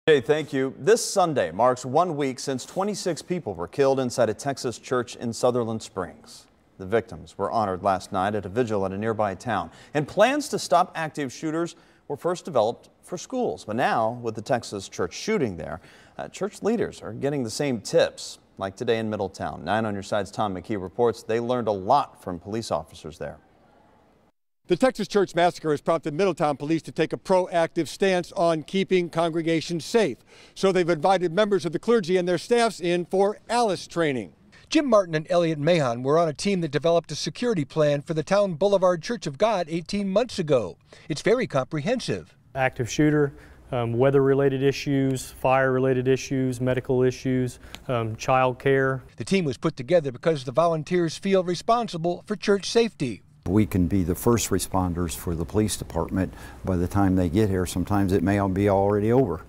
Hey, thank you. This Sunday marks 1 week since 26 people were killed inside a Texas church in Sutherland Springs. The victims were honored last night at a vigil at a nearby town. And plans to stop active shooters were first developed for schools. But now, with the Texas church shooting there, church leaders are getting the same tips. Like today in Middletown. 9 on your side's Tom McKee reports they learned a lot from police officers there. The Texas church massacre has prompted Middletown police to take a proactive stance on keeping congregations safe. So they've invited members of the clergy and their staffs in for Alice training. Jim Martin and Elliot Mahon were on a team that developed a security plan for the Town Boulevard Church of God 18 months ago. It's very comprehensive. Active shooter, weather-related issues, fire-related issues, medical issues, child care. The team was put together because the volunteers feel responsible for church safety. We can be the first responders for the police department. By the time they get here, sometimes it may be already over.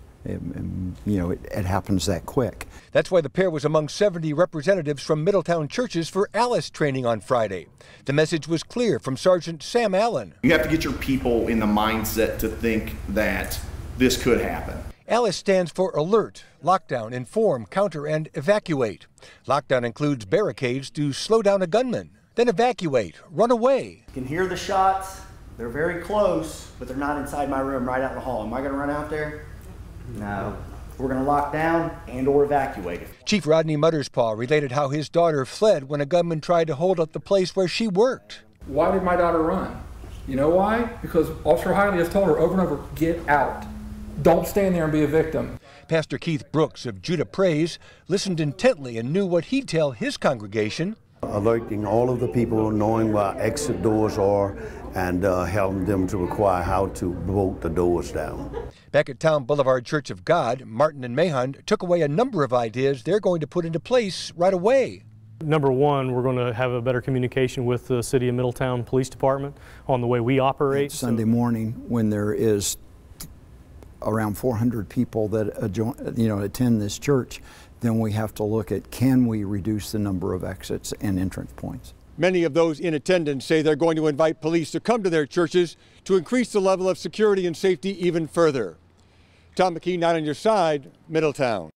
It happens that quick. That's why the pair was among 70 representatives from Middletown churches for Alice training on Friday. The message was clear from Sergeant Sam Allen. You have to get your people in the mindset to think that this could happen. Alice stands for alert, lockdown, inform, counter, and evacuate. Lockdown includes barricades to slow down a gunman. Then evacuate, run away. You can hear the shots. They're very close, but they're not inside my room right out in the hall. Am I going to run out there? No. We're going to lock down and or evacuate. Chief Rodney Mutterspaw related how his daughter fled when a gunman tried to hold up the place where she worked. Why did my daughter run? You know why? Because Officer Hiley has told her over and over, get out. Don't stand there and be a victim. Pastor Keith Brooks of Judah Praise listened intently and knew what he'd tell his congregation. Alerting all of the people, knowing where exit doors are, and helping them to require how to bolt the doors down. Back at Town Boulevard Church of God, Martin and Mahon took away a number of ideas they're going to put into place right away. Number one, we're going to have a better communication with the City of Middletown Police Department on the way we operate. Sunday morning, when there is around 400 people that attend this church, then we have to look at, can we reduce the number of exits and entrance points? Many of those in attendance say they're going to invite police to come to their churches to increase the level of security and safety even further. Tom McKee, 9 on your side, Middletown.